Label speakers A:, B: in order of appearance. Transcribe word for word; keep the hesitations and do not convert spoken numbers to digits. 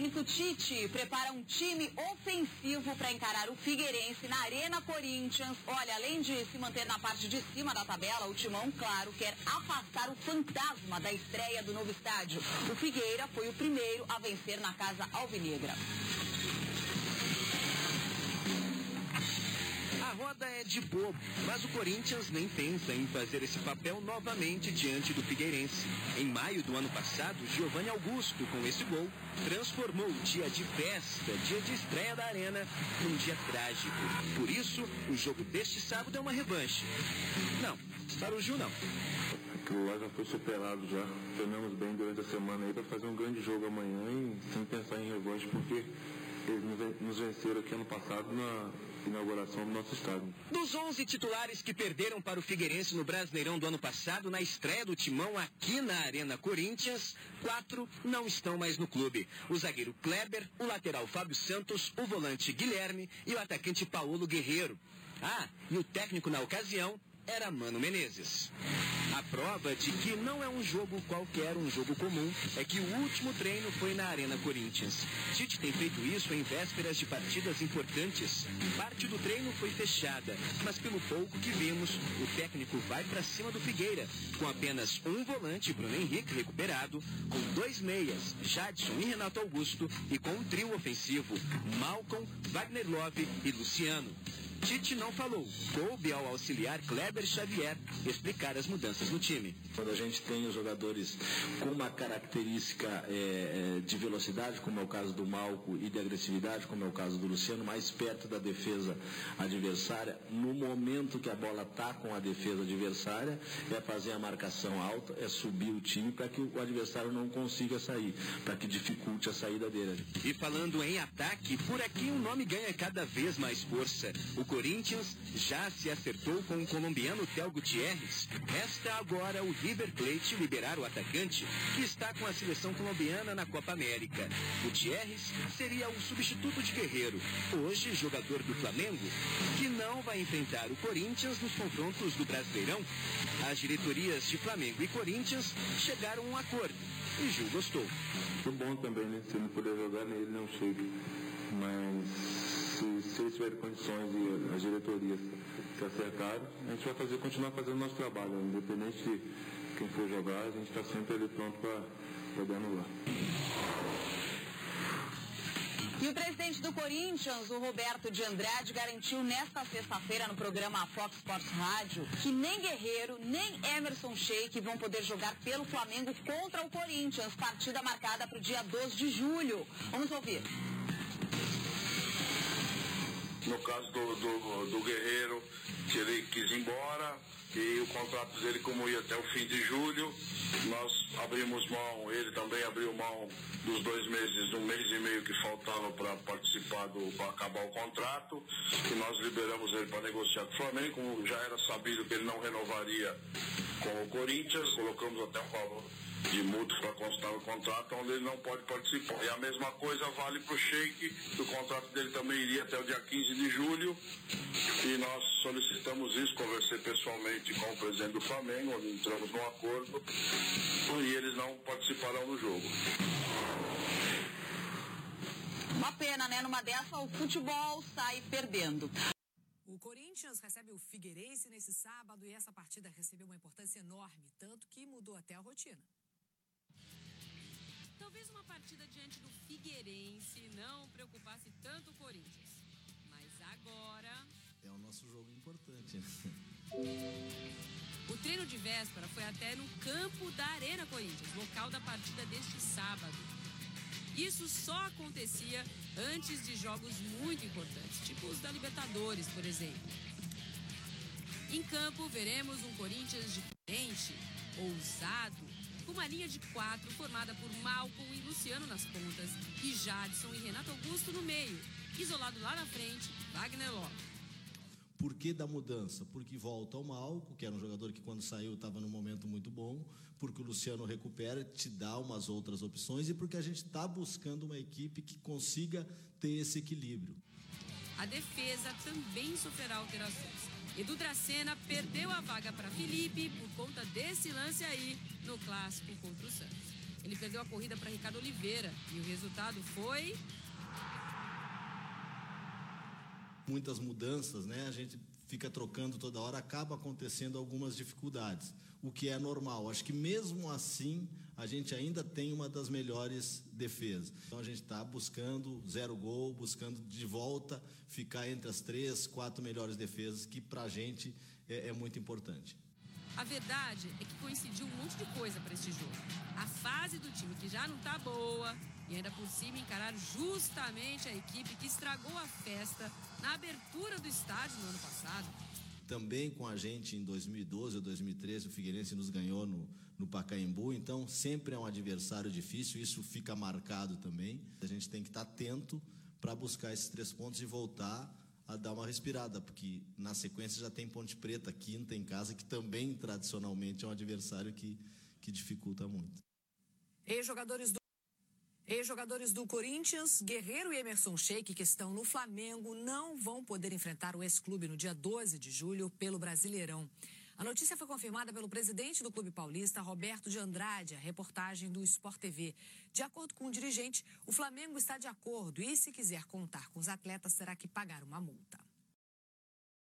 A: técnico Tite prepara um time ofensivo para encarar o Figueirense na Arena Corinthians. Olha, além de se manter na parte de cima da tabela, o Timão, claro, quer afastar o fantasma da estreia do novo estádio. O Figueira foi o primeiro a vencer na casa alvinegra.
B: A roda é de bobo, mas o Corinthians nem pensa em fazer esse papel novamente diante do Figueirense. Em maio do ano passado, Giovanni Augusto, com esse gol, transformou o dia de festa, dia de estreia da Arena, num dia trágico. Por isso, o jogo deste sábado é uma revanche. Não, para o Gil não.
C: Aquilo lá já foi superado já. Treinamos bem durante a semana aí para fazer um grande jogo amanhã e sem pensar em revanche, porque eles nos venceram aqui ano passado na inauguração do nosso estádio.
B: Dos onze titulares que perderam para o Figueirense no Brasileirão do ano passado, na estreia do Timão aqui na Arena Corinthians, quatro não estão mais no clube. O zagueiro Kleber, o lateral Fábio Santos, o volante Guilherme e o atacante Paulo Guerreiro. Ah, e o técnico na ocasião era Mano Menezes. A prova de que não é um jogo qualquer, um jogo comum, é que o último treino foi na Arena Corinthians. Tite tem feito isso em vésperas de partidas importantes. Parte do treino foi fechada, mas pelo pouco que vimos, o técnico vai para cima do Figueira, com apenas um volante, Bruno Henrique, recuperado, com dois meias, Jadson e Renato Augusto, e com um trio ofensivo, Malcom, Wagner Love e Luciano. Tite não falou. Coube ao auxiliar Kleber Xavier explicar as mudanças no time.
D: Quando a gente tem os jogadores com uma característica é, de velocidade, como é o caso do Malco, e de agressividade, como é o caso do Luciano, mais perto da defesa adversária, no momento que a bola está com a defesa adversária, é fazer a marcação alta, é subir o time para que o adversário não consiga sair, para que dificulte a saída dele.
B: E falando em ataque, por aqui o nome ganha cada vez mais força. O Corinthians já se acertou com o colombiano Theo Gutierrez. Resta agora o River Plate liberar o atacante, que está com a seleção colombiana na Copa América. Gutierrez seria o substituto de Guerreiro, hoje jogador do Flamengo, que não vai enfrentar o Corinthians nos confrontos do Brasileirão. As diretorias de Flamengo e Corinthians chegaram a um acordo e Gil gostou.
C: Foi bom também, né? Se não puder jogar nele, não chega. Mas se, se eles tiverem condições e as diretorias se acertarem, a gente vai fazer, continuar fazendo o nosso trabalho. Independente de quem for jogar, a gente está sempre ali pronto para poder anular.
A: E o presidente do Corinthians, o Roberto de Andrade, garantiu nesta sexta-feira no programa Fox Sports Rádio que nem Guerreiro, nem Emerson Sheik vão poder jogar pelo Flamengo contra o Corinthians, partida marcada para o dia doze de julho. Vamos ouvir.
E: No caso do, do, do Guerreiro, que ele quis ir embora, e o contrato dele como ia até o fim de julho, nós abrimos mão, ele também abriu mão dos dois meses, um mês e meio que faltava para participar, para acabar o contrato, e nós liberamos ele para negociar com o Flamengo, como já era sabido que ele não renovaria com o Corinthians, colocamos até um valor de multa para constar no contrato, onde ele não pode participar. E a mesma coisa vale para o Sheik, o contrato dele também iria até o dia quinze de julho, e nós solicitamos isso, conversei pessoalmente com o presidente do Flamengo, onde entramos num acordo, e eles não participarão do jogo.
A: Uma pena, né? Numa dessa, o futebol sai perdendo.
F: O Corinthians recebe o Figueirense nesse sábado e essa partida recebeu uma importância enorme, tanto que mudou até a rotina.
G: Talvez uma partida diante do Figueirense não preocupasse tanto o Corinthians. Mas agora...
D: É o nosso jogo importante.
G: O treino de véspera foi até no campo da Arena Corinthians, local da partida deste sábado. Isso só acontecia antes de jogos muito importantes, tipo os da Libertadores, por exemplo. Em campo, veremos um Corinthians diferente, ousado, com uma linha de quatro formada por Malcom e Luciano nas pontas e Jadson e Renato Augusto no meio. Isolado lá na frente, Wagner Love.
D: Por que da mudança? Porque volta o Malco, que era um jogador que quando saiu estava num momento muito bom, porque o Luciano recupera, te dá umas outras opções e porque a gente está buscando uma equipe que consiga ter esse equilíbrio.
G: A defesa também sofrerá alterações. Edu Dracena perdeu a vaga para Felipe por conta desse lance aí no clássico contra o Santos. ele perdeu a corrida para Ricardo Oliveira e o resultado foi...
D: Muitas mudanças, né? A gente fica trocando toda hora, acaba acontecendo algumas dificuldades, o que é normal. Acho que mesmo assim, a gente ainda tem uma das melhores defesas. Então a gente está buscando zero gol, buscando de volta ficar entre as três, quatro melhores defesas, que para a gente é, é muito importante.
G: A verdade é que coincidiu um monte de coisa para este jogo. A fase do time que já não está boa e ainda por cima encarar justamente a equipe que estragou a festa na abertura do estádio no ano passado.
D: Também com a gente em dois mil e doze ou dois mil e treze, o Figueirense nos ganhou no, no Pacaembu, então sempre é um adversário difícil, isso fica marcado também. A gente tem que estar atento para buscar esses três pontos e voltar a dar uma respirada, porque na sequência já tem Ponte Preta, quinta em casa, que também tradicionalmente é um adversário que, que dificulta muito.
F: Ex-jogadores do Ex-jogadores do Corinthians, Guerreiro e Emerson Sheik, que estão no Flamengo, não vão poder enfrentar o ex-clube no dia doze de julho pelo Brasileirão. A notícia foi confirmada pelo presidente do Clube Paulista, Roberto de Andrade, a reportagem do Sport T V. De acordo com o dirigente, o Flamengo está de acordo e, se quiser contar com os atletas, terá que pagar uma multa.